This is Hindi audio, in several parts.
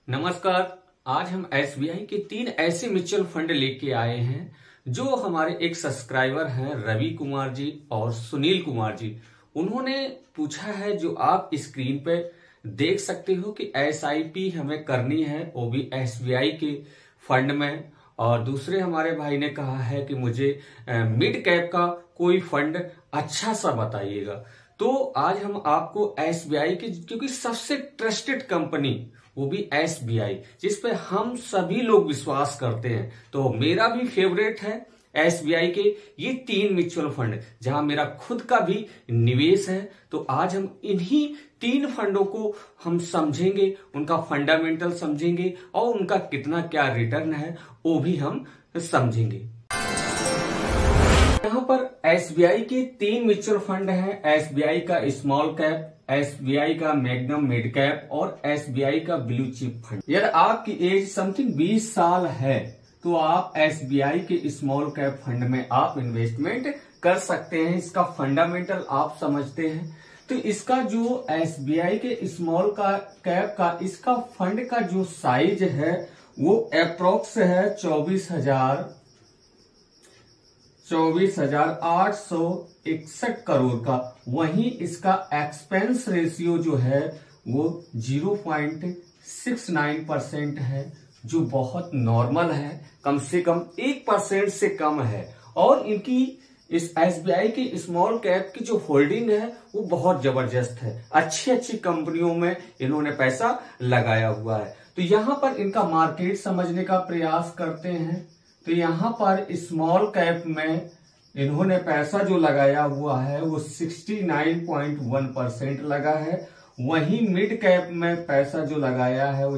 नमस्कार। आज हम एसबीआई के 3 ऐसे म्यूचुअल फंड लेके आए हैं जो हमारे एक सब्सक्राइबर हैं रवि कुमार जी और सुनील कुमार जी। उन्होंने पूछा है, जो आप स्क्रीन पे देख सकते हो कि एसआईपी हमें करनी है, वो भी एसबीआई के फंड में। और दूसरे हमारे भाई ने कहा है कि मुझे मिड कैप का कोई फंड अच्छा सा बताइएगा। तो आज हम आपको एसबीआई के, क्योंकि सबसे ट्रस्टेड कंपनी वो भी एसबीआई, जिसपे हम सभी लोग विश्वास करते हैं, तो मेरा भी फेवरेट है एसबीआई के ये 3 म्यूचुअल फंड, जहां मेरा खुद का भी निवेश है। तो आज हम इन्हीं 3 फंडों को हम समझेंगे, उनका फंडामेंटल समझेंगे और उनका कितना क्या रिटर्न है वो भी हम समझेंगे। यहाँ पर एसबीआई के 3 म्यूचुअल फंड हैं। एसबीआई का स्मॉल कैप, एसबीआई का मैग्नम मिड कैप और एसबीआई का ब्लू चिप फंड। यदि आपकी एज समथिंग 20 साल है तो आप एसबीआई के स्मॉल कैप फंड में आप इन्वेस्टमेंट कर सकते हैं। इसका फंडामेंटल आप समझते हैं तो इसका जो एसबीआई के स्मॉल का कैप का इसका फंड का जो साइज है वो अप्रोक्स है 24,861 करोड़ का। वहीं इसका एक्सपेंस रेशियो जो है वो 0.69% है, जो बहुत नॉर्मल है, कम से कम 1% से कम है। और इनकी इस एसबीआई की स्मॉल कैप की जो होल्डिंग है वो बहुत जबरदस्त है। अच्छी अच्छी कंपनियों में इन्होंने पैसा लगाया हुआ है। तो यहां पर इनका मार्केट समझने का प्रयास करते हैं। तो यहां पर स्मॉल कैप में इन्होंने पैसा जो लगाया हुआ है वो 69.1% लगा है। वहीं मिड कैप में पैसा जो लगाया है वो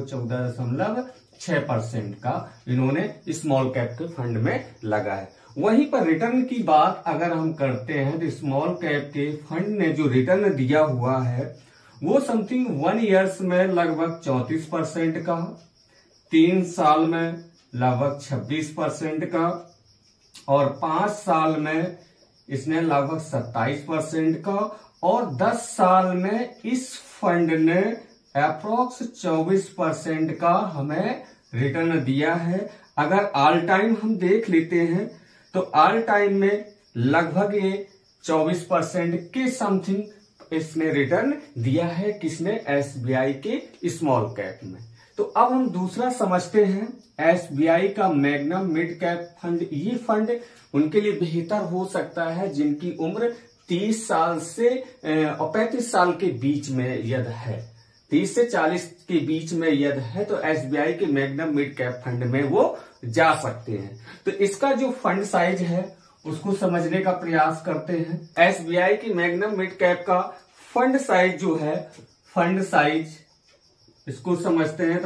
14.6% का इन्होंने स्मॉल कैप के फंड में लगा है। वहीं पर रिटर्न की बात अगर हम करते हैं तो स्मॉल कैप के फंड ने जो रिटर्न दिया हुआ है वो समथिंग 1 ईयर्स में लगभग 34% का, 3 साल में लगभग 26% का और 5 साल में इसने लगभग 27% का और 10 साल में इस फंड ने अप्रोक्स 24% का हमें रिटर्न दिया है। अगर ऑल टाइम हम देख लेते हैं तो ऑल टाइम में लगभग ये 24% के समथिंग इसने रिटर्न दिया है। किसने? एसबीआई के स्मॉल कैप में। तो अब हम दूसरा समझते हैं एसबीआई का मैग्नम मिड कैप फंड। ये फंड उनके लिए बेहतर हो सकता है जिनकी उम्र 30 साल से 35 साल के बीच में यदि है, 30 से 40 के बीच में यदि है तो एसबीआई के मैग्नम मिड कैप फंड में वो जा सकते हैं। तो इसका जो फंड साइज है उसको समझने का प्रयास करते हैं। एसबीआई की मैग्नम मिड कैप का फंड साइज जो है, फंड साइज इसको समझते हैं तो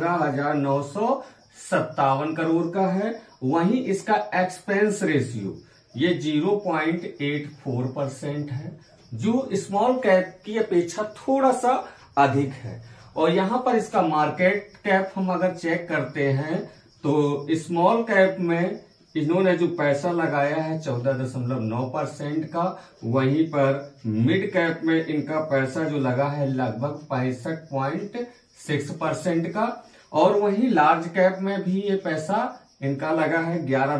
15,957 करोड़ का है। वहीं इसका एक्सपेंस रेशियो ये 0.84% है, जो स्मॉल कैप की अपेक्षा थोड़ा सा अधिक है। और यहां पर इसका मार्केट कैप हम अगर चेक करते हैं तो स्मॉल कैप में इन्होंने जो पैसा लगाया है 14.9% का। वहीं पर मिड कैप में इनका पैसा जो लगा है लगभग 65.6% का और वहीं लार्ज कैप में भी ये पैसा इनका लगा है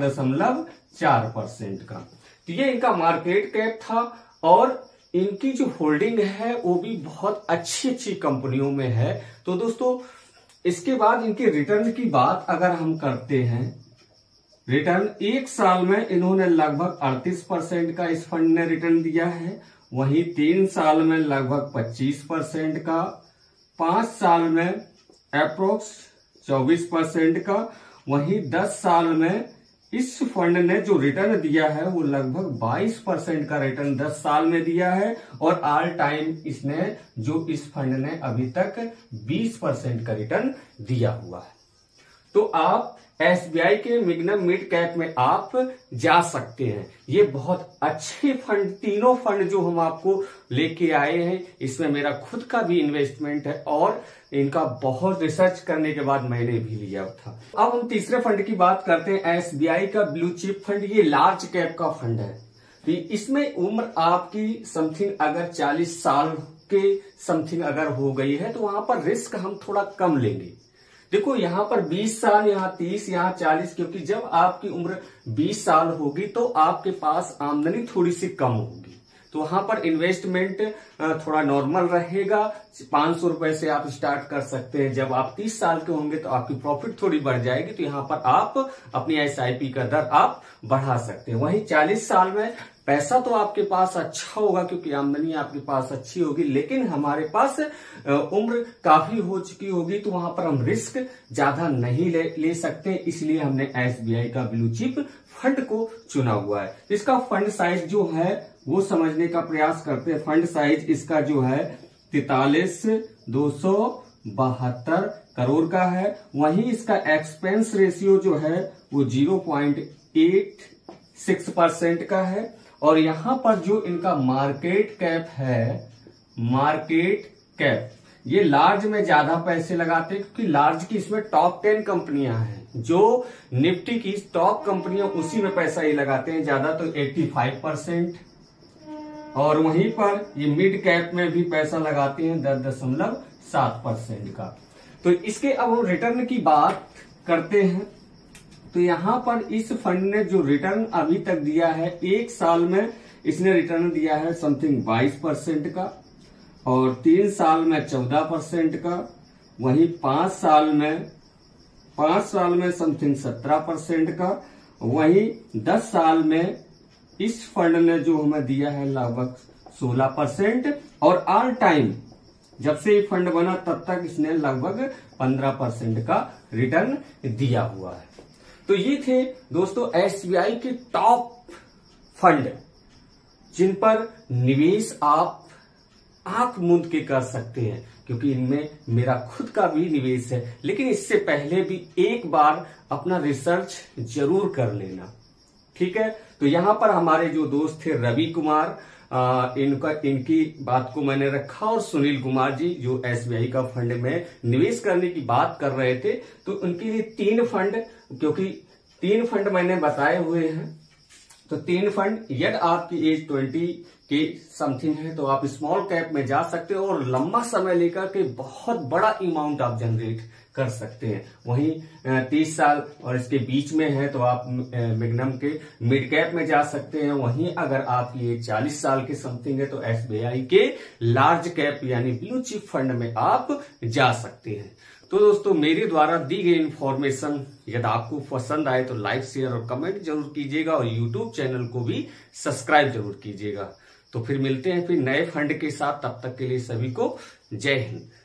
11.4% का। तो ये इनका मार्केट कैप था और इनकी जो होल्डिंग है वो भी बहुत अच्छी अच्छी कंपनियों में है। तो दोस्तों इसके बाद इनके रिटर्न की बात अगर हम करते हैं, रिटर्न 1 साल में इन्होंने लगभग 38% का इस फंड ने रिटर्न दिया है। वहीं 3 साल में लगभग 25% का, 5 साल में अप्रोक्स 24% का। वहीं 10 साल में इस फंड ने जो रिटर्न दिया है वो लगभग 22% का रिटर्न 10 साल में दिया है। और ऑल टाइम इसने जो इस फंड ने अभी तक 20% का रिटर्न दिया हुआ है। तो आप एसबीआई के मैग्नम मिड कैप में आप जा सकते हैं। ये बहुत अच्छे फंड, तीनों फंड जो हम आपको लेके आए हैं, इसमें मेरा खुद का भी इन्वेस्टमेंट है और इनका बहुत रिसर्च करने के बाद मैंने भी लिया था। अब हम तीसरे फंड की बात करते हैं, एसबीआई का ब्लू चिप फंड। ये लार्ज कैप का फंड है। तो इसमें उम्र आपकी समथिंग अगर 40 साल के समथिंग अगर हो गई है तो वहां पर रिस्क हम थोड़ा कम लेंगे। देखो यहाँ पर 20 साल, यहाँ 30, यहाँ 40, क्योंकि जब आपकी उम्र 20 साल होगी तो आपके पास आमदनी थोड़ी सी कम होगी, तो वहां पर इन्वेस्टमेंट थोड़ा नॉर्मल रहेगा। 500 रुपए से आप स्टार्ट कर सकते हैं। जब आप 30 साल के होंगे तो आपकी प्रॉफिट थोड़ी बढ़ जाएगी, तो यहाँ पर आप अपनी SIP का दर आप बढ़ा सकते हैं। वहीं 40 साल में पैसा तो आपके पास अच्छा होगा क्योंकि आमदनी आपके पास अच्छी होगी, लेकिन हमारे पास उम्र काफी हो चुकी होगी, तो वहां पर हम रिस्क ज्यादा नहीं ले सकते, इसलिए हमने SBI का ब्लू चिप फंड को चुना हुआ है। इसका फंड साइज जो है वो समझने का प्रयास करते हैं। फंड साइज इसका जो है 43,272 करोड़ का है। वहीं इसका एक्सपेंस रेशियो जो है वो 0.86% का है। और यहां पर जो इनका मार्केट कैप है, मार्केट कैप, ये लार्ज में ज्यादा पैसे लगाते हैं क्योंकि लार्ज की इसमें टॉप 10 कंपनियां हैं, जो निफ्टी की टॉप कंपनियां उसी में पैसा ही लगाते हैं ज्यादा, तो 85%। और वहीं पर ये मिड कैप में भी पैसा लगाते हैं 10.7% का। तो इसके अब हम रिटर्न की बात करते हैं, तो यहां पर इस फंड ने जो रिटर्न अभी तक दिया है, 1 साल में इसने रिटर्न दिया है समथिंग 22% का, और 3 साल में 14% का, वहीं 5 साल में समथिंग 17% का, वहीं 10 साल में इस फंड ने जो हमें दिया है लगभग 16%, और ऑल टाइम जब से ये फंड बना तब तक इसने लगभग 15% का रिटर्न दिया हुआ है। तो ये थे दोस्तों SBI के टॉप फंड, जिन पर निवेश आप आंख मूंद के कर सकते हैं, क्योंकि इनमें मेरा खुद का भी निवेश है। लेकिन इससे पहले भी एक बार अपना रिसर्च जरूर कर लेना, ठीक है। तो यहां पर हमारे जो दोस्त थे रवि कुमार, इनकी बात को मैंने रखा, और सुनील कुमार जी जो SBI का फंड में निवेश करने की बात कर रहे थे, तो उनके लिए 3 फंड, क्योंकि 3 फंड मैंने बताए हुए हैं, तो 3 फंड, यदि आपकी एज 20 के समथिंग है तो आप स्मॉल कैप में जा सकते हो और लंबा समय लेकर के बहुत बड़ा अमाउंट आप जनरेट कर सकते हैं। वहीं 30 साल और इसके बीच में है तो आप मैग्नम के मिड कैप में जा सकते हैं। वहीं अगर आपकी एज 40 साल के समथिंग है तो SBI के लार्ज कैप यानी ब्लू चिप फंड में आप जा सकते हैं। तो दोस्तों, मेरे द्वारा दी गई इन्फॉर्मेशन यदि आपको पसंद आए तो लाइक, शेयर और कमेंट जरूर कीजिएगा, और यूट्यूब चैनल को भी सब्सक्राइब जरूर कीजिएगा। तो फिर मिलते हैं फिर नए फंड के साथ, तब तक के लिए सभी को जय हिंद।